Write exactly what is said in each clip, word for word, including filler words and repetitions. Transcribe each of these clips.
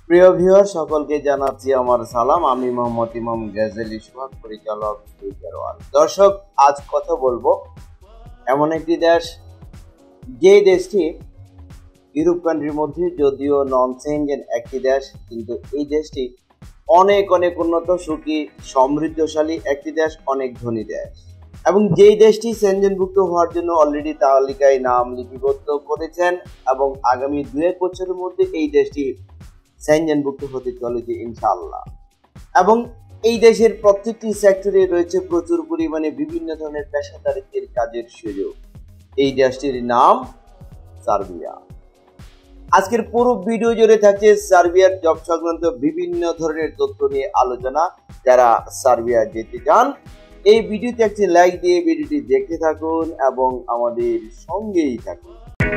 প্রিয় ভিউয়ার সকলকে জানাচ্ছি আমার সালাম। আমি মোহাম্মদ ইমাম গাজেলি সোহাগ, পরিচালক ফিউচার ওয়ার্ল্ড। দর্শক, আজ কথা বলবো এমন একটি দেশ, যে দেশটি ইউরোপ কান্ট্রির মধ্যে যদিও নন সেনজেন একটি দেশ, কিন্তু এই দেশটি অনেক অনেক উন্নত, সুখী, সমৃদ্ধশালী একটি দেশ, অনেক ধনী দেশ, এবং যেই দেশটি সেনজেনভুক্ত হওয়ার জন্য অলরেডি তালিকায় নাম লিপিবদ্ধ করেছেন এবং আগামী দু এক বছরের মধ্যে এই দেশটি সেনজেনভুক্ত হতে চলেছে ইনশাআল্লাহ। এবং এই দেশের প্রত্যেকটি সেক্টরে রয়েছে প্রচুর পরিমাণে বিভিন্ন ধরনের পেশাদারিত্বের কাজের সুযোগ। এই দেশটির নাম সার্বিয়া। আজকের পুরো ভিডিও জুড়ে থাকছে সার্বিয়ার জব সংক্রান্ত বিভিন্ন ধরনের তথ্য নিয়ে আলোচনা। যারা সার্বিয়া যেতে চান এই ভিডিওতে একটি লাইক দিয়ে ভিডিওটি দেখতে থাকুন এবং আমাদের সঙ্গেই থাকুন।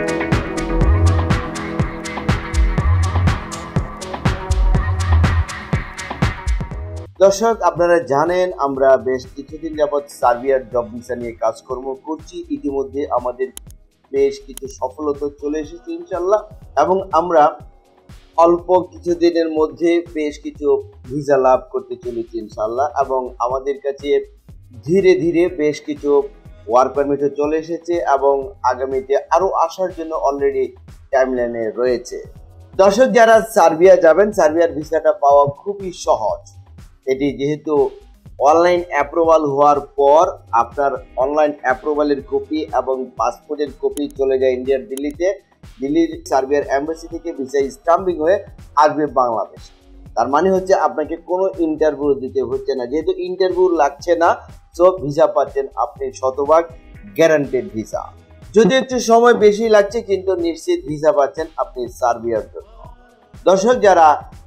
দর্শক, আপনারা জানেন আমরা বেশ কিছুদিন যাবৎ সার্বিয়ার জব ভিসা নিয়ে কাজকর্ম করছি। ইতিমধ্যে আমাদের বেশ কিছু সফলতা চলে এসেছে ইনশাল্লাহ, এবং আমরা অল্প কিছুদিনের মধ্যে বেশ কিছু ভিসা লাভ করতে চলেছি ইনশাল্লাহ, এবং আমাদের কাছে ধীরে ধীরে বেশ কিছু ওয়ার্ক পারমিটও চলে এসেছে এবং আগামীতে আরো আসার জন্য অলরেডি টাইমলাইনে রয়েছে। দর্শক, যারা সার্বিয়া যাবেন, সার্বিয়ার ভিসাটা পাওয়া খুবই সহজ। এটি যেহেতু অনলাইন অ্যাপ্রুভাল হওয়ার পর আপনার অনলাইন অ্যাপ্রুভালের কপি এবং পাসপোর্টের কপি চলে যায় ইন্ডিয়ার দিল্লিতে। দিল্লির সার্বিয়ার এম্বাসি থেকে ভিসা স্টাম্পিং হয়ে আসবে বাংলাদেশ। তার মানে হচ্ছে আপনাকে কোনো ইন্টারভিউ দিতে হচ্ছে না। যেহেতু ইন্টারভিউ লাগছে না, সো ভিসা পাচ্ছেন আপনি শতভাগ গ্যারান্টেড ভিসা। যদি একটু সময় বেশি লাগছে, কিন্তু নিশ্চিত ভিসা পাচ্ছেন আপনি সার্বিয়ার জন্য। দর্শক, যারা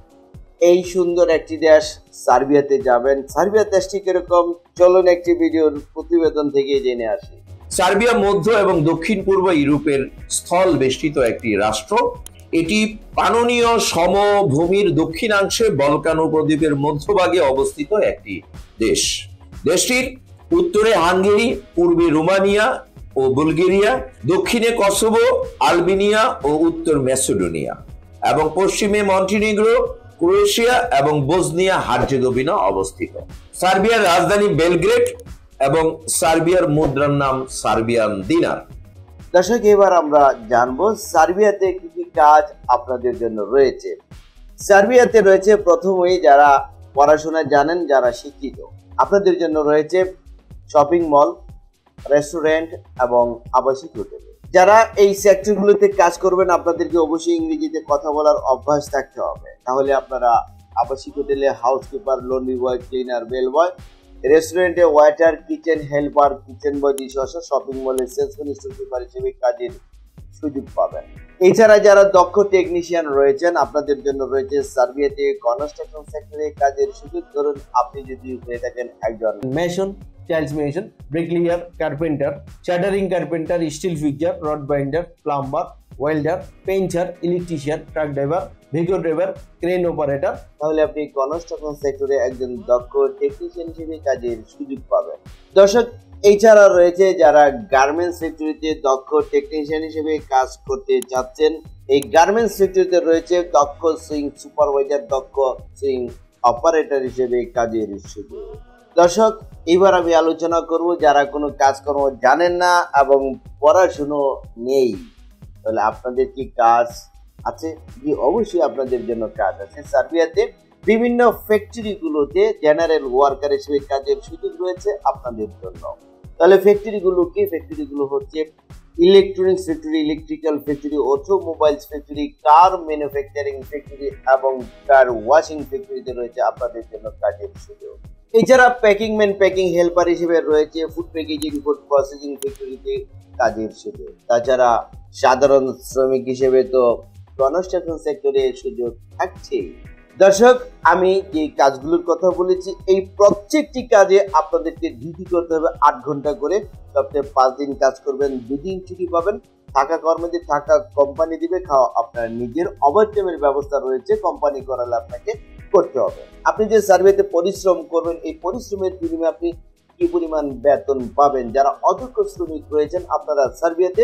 এই সুন্দর একটি দেশ সার্বিয়াতে যাবেন, সার্বিয়া দেশটি কিরকম চলুন একটি ভিডিওর প্রতিবেদন থেকে জেনে আসি। সার্বিয়া মধ্য এবং দক্ষিণ পূর্ব ইউরোপের স্থল বেষ্টিত একটি রাষ্ট্র। এটি পাননীয় সমভূমির দক্ষিণাংশে বলকান উপদ্বীপের মধ্যভাগে অবস্থিত একটি দেশ। দেশটির উত্তরে হাঙ্গেরি, পূর্বে রোমানিয়া ও বুলগেরিয়া, দক্ষিণে কসোভো, আলবেনিয়া ও উত্তর ম্যাসেডোনিয়া, এবং পশ্চিমে মন্টিনিগ্রো, ক্রোয়েশিয়া এবং বসনিয়া হার্জেগোভিনা অবস্থিত। সার্বিয়ার রাজধানী বেলগ্রেড এবং সার্বিয়ার মুদ্রার নাম সার্বিয়ান দিনার। দর্শক, এবার আমরা জানবো সার্বিয়াতে কি কি কাজ আপনাদের জন্য রয়েছে। সার্বিয়াতে রয়েছে প্রথমেই যারা পড়াশোনা জানেন, যারা শিক্ষিত, আপনাদের জন্য রয়েছে শপিং মল, রেস্টুরেন্ট এবং আবাসিক হোটেল। যারা এই সেক্টরগুলোতে কাজ করবেন, আপনাদেরকে অবশ্যই ইংরেজিতে কথা বলার অভ্যাস থাকতে হবে। তাহলে আপনারা আবাসিক হোটেলে housekeeper, laundry boy, cleaner, bell boy, রেস্টুরেন্টে waiter, kitchen helper, kitchen boy, dishwasher, shopping মলে সেলসম্যান, স্টোর কিপার হিসেবে কাজের সুযোগ পাবেন। এছাড়া যারা দক্ষ টেকনিশিয়ান রয়েছেন, আপনাদের জন্য রয়েছে সার্বিয়াতে কনস্ট্রাকশন সেক্টরে কাজের সুযোগ। ধরুন আপনি যদি হয়ে থাকেন একজন mason, tiles mason, bricklayer, carpenter, shuttering carpenter, steel fixer, rod binder, plumber, welder, painter, electrician, truck driver, Vigo driver, crane operator, তাহলে আপনি কনস্ট্রাকশন সেক্টরে একজন দক্ষ টেকনিশিয়ান হিসেবে কাজের সুযোগ পাবেন। দর্শক, এছাড়া রয়েছে যারা গার্মেন্টস সেক্টরিতে দক্ষ টেকনিশিয়ান হিসেবে কাজ করতে চাচ্ছেন। এই গার্মেন্টস সেক্টরিতে রয়েছে দক্ষ সুইং সুপারভাইজার, দক্ষ সুইং অপারেটর হিসেবে কাজের সুযোগ। দর্শক, এবার আমি আলোচনা করব যারা কোনো কাজকর্ম জানেন না এবং পড়াশুনো নেই, তাহলে আপনাদের কি কাজ আছে? জি, অবশ্যই আপনাদের জন্য কাজ আছে। সার্বিয়াতে বিভিন্ন ফ্যাক্টরিগুলোতে জেনারেল ওয়ার্কার হিসেবে কাজের সুযোগ রয়েছে আপনাদের জন্য। তাহলে ফ্যাক্টরিগুলো কি? ফ্যাক্টরিগুলো হচ্ছে electronics factory, electrical factory, automobiles factory, car manufacturing factory এবং কার ওয়াশিং ফ্যাক্টরিতে রয়েছে আপনাদের জন্য কাজের সুযোগ। এছাড়া প্যাকিং ম্যান, প্যাকিং হেল্পার হিসেবে রয়েছে ফুড প্যাকেজিং, ফুড প্রসেসিং ফ্যাক্টরিতে কাজের সুযোগ। তাছাড়া সাধারণ শ্রমিক হিসেবে তো কনস্ট্রাকশন সেক্টরে সুযোগ থাকছেই। দর্শক, আমি যে কাজগুলোর কথা বলেছি, এই প্রত্যেকটি কাজে আপনাদেরকে ডিউটি করতে হবে আট ঘন্টা করে। সপ্তাহে পাঁচ দিন কাজ করবেন, দুদিন ছুটি পাবেন। থাকা কর্মীদের থাকা কোম্পানি দিবে, খাওয়া আপনার নিজের। ওভারটাইমের ব্যবস্থা রয়েছে, কোম্পানি করালে আপনাকে করতে হবে। আপনি যে সার্ভিসে পরিশ্রম করবেন, এই পরিশ্রমের বিনিময়ে আপনি কি পরিমাণ বেতন পাবেন। যারা অদক্ষ শ্রমিক রয়েছেন আপনারা সার্বিয়াতে,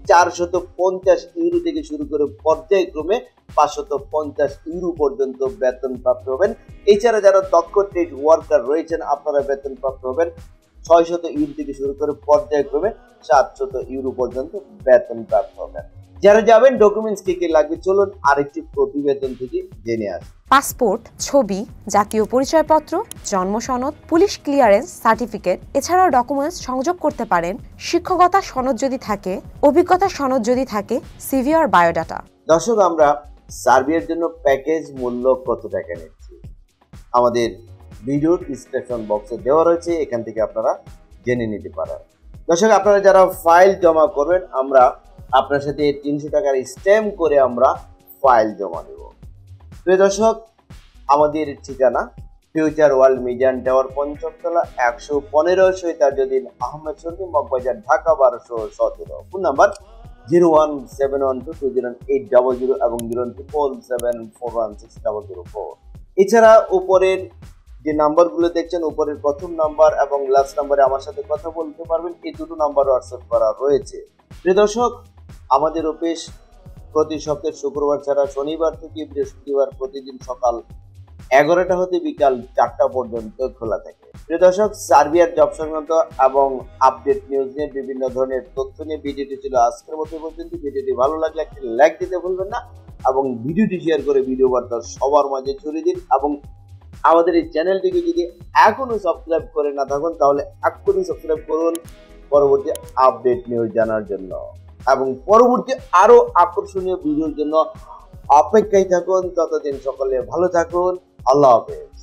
চারশত পঞ্চাশ ইউরো থেকে শুরু করে পর্যায়ক্রমে পাঁচশত পঞ্চাশ ইউরো পর্যন্ত বেতন প্রাপ্ত হবেন। এছাড়া যারা দক্ষ ট্রেড ওয়ার্কার রয়েছেন আপনারা বেতন প্রাপ্ত হবেন ছয়শত ইউরো থেকে শুরু করে পর্যায়ক্রমে সাতশত ইউরো পর্যন্ত বেতন প্রাপ্ত হবেন। যারা যাবেন ডকুমেন্টস কি কি লাগবে চলুন আরেকটি প্রতিবেদন থেকে জেনে আসি। পাসপোর্ট, ছবি, জাতীয় পরিচয়পত্র, জন্ম সনদ, পুলিশ ক্লিয়ারেন্স সার্টিফিকেট, এছাড়াও ডকুমেন্টস সংযোগ করতে পারেন শিক্ষকতা সনদ যদি থাকে, অভিজ্ঞতা সনদ যদি থাকে, সিভি আর বায়োডাটা। দর্শক, আমরা সার্বিয়ার জন্য প্যাকেজ মূল্য কত টাকা নিচ্ছি আমাদের ভিডিওর ডিসক্রিপশন বক্সে দেওয়া রয়েছে, এখান থেকে আপনারা জেনে নিতে পারেন। দর্শক, আপনারা যারা ফাইল জমা করবেন আমরা আপনার সাথে তিনশো টাকার স্ট্যাম্প করে আমরা ফাইল জমা দেব। প্রিয় দর্শক, আমাদের ঠিকানা ফিউচার ওয়ার্ল্ড মিজান টাওয়ার, পঞ্চমতলা, একশো পনেরো শহীদাজুদ্দিন আহমেদ সন্ধি, মগবাজার, ঢাকা বারোশো সতেরো। Phone number zero one seven one two two zero eight double zero এবং zero triple seven four one six double zero four. এছাড়া উপরের যে নাম্বারগুলো দেখছেন, উপরের প্রথম নাম্বার এবং লাস্ট নাম্বারে আমার সাথে কথা বলতে পারবেন, এই দুটো নাম্বার হোয়াটসঅ্যাপ করা রয়েছে। প্রিয় দর্শক, আমাদের অফিস প্রতি সপ্তাহে শুক্রবার ছাড়া শনিবার থেকে বৃহস্পতিবার প্রতিদিন সকাল এগারোটা হতে বিকাল চারটা পর্যন্ত খোলা থাকে। প্রিয় দর্শক, সার্বিয়ার জব সংক্রান্ত এবং আপডেট নিউজ নিয়ে বিভিন্ন ধরনের তথ্য নিয়ে ভিডিওটি ছিল আজকের মতো পর্যন্ত। ভিডিওটি ভালো লাগলে একটি লাইক দিতে ভুলবেন না এবং ভিডিওটি শেয়ার করে ভিডিও বার্তা সবার মাঝে ছড়িয়ে দিন। এবং আমাদের এই চ্যানেলটিকে যদি এখনো সাবস্ক্রাইব করে না থাকুন তাহলে এক্ষুনি সাবস্ক্রাইব করুন পরবর্তী আপডেট নিউজ জানার জন্য এবং পরবর্তী আরো আকর্ষণীয় ভিডিওর জন্য অপেক্ষায় থাকুন। ততদিন সকলে ভালো থাকুন। আল্লাহ হাফেজ।